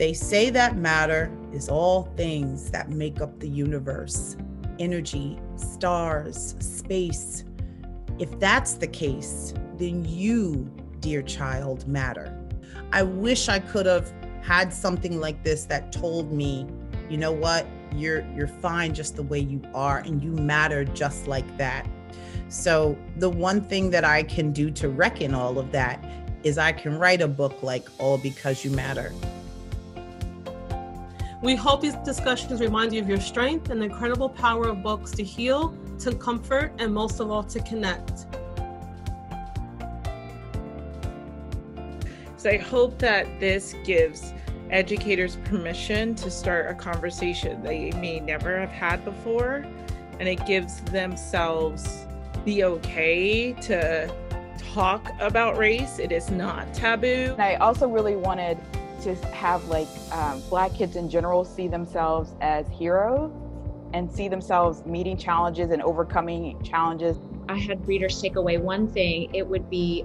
They say that matter is all things that make up the universe, energy, stars, space. If that's the case, then you, dear child, matter. I wish I could have had something like this that told me, you know what, you're fine just the way you are, and you matter just like that. So the one thing that I can do to reckon all of that is I can write a book like All Because You Matter. We hope these discussions remind you of your strength and the incredible power of books to heal, to comfort, and most of all, to connect. So I hope that this gives educators permission to start a conversation they may never have had before, and it gives themselves the okay to talk about race. It is not taboo. I also really wanted to have Black kids in general see themselves as heroes and see themselves meeting challenges and overcoming challenges. I had readers take away one thing. It would be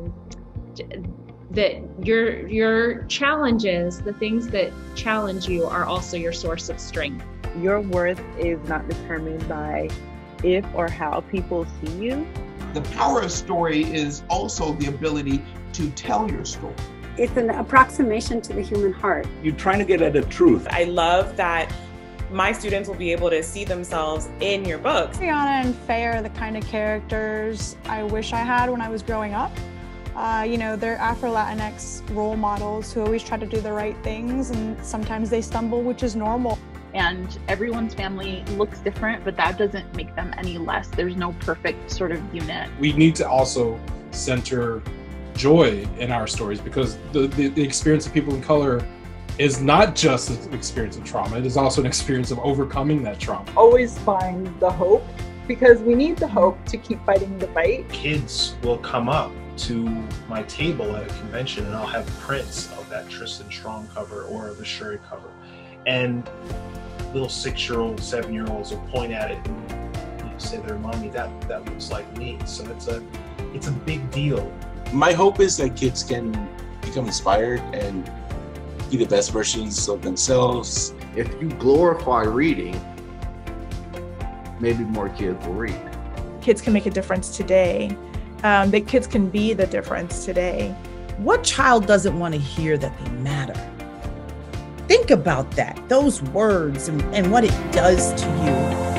that your challenges, the things that challenge you, are also your source of strength. Your worth is not determined by if or how people see you. The power of story is also the ability to tell your story. It's an approximation to the human heart. You're trying to get at the truth. I love that my students will be able to see themselves in your books. Brianna and Faye are the kind of characters I wish I had when I was growing up. They're Afro-Latinx role models who always try to do the right things, and sometimes they stumble, which is normal. And everyone's family looks different, but that doesn't make them any less. There's no perfect sort of unit. We need to also center joy in our stories, because the experience of people of color is not just an experience of trauma, it is also an experience of overcoming that trauma. Always find the hope, because we need the hope to keep fighting the fight. Kids will come up to my table at a convention and I'll have prints of that Tristan Strong cover or the Shuri cover. And little 6-year-old, 7-year-olds will point at it and say to their mommy, that looks like me. So it's a big deal. My hope is that kids can become inspired and be the best versions of themselves. If you glorify reading, maybe more kids will read. Kids can make a difference today. That kids can be the difference today. What child doesn't want to hear that they matter? Think about that, those words and what it does to you.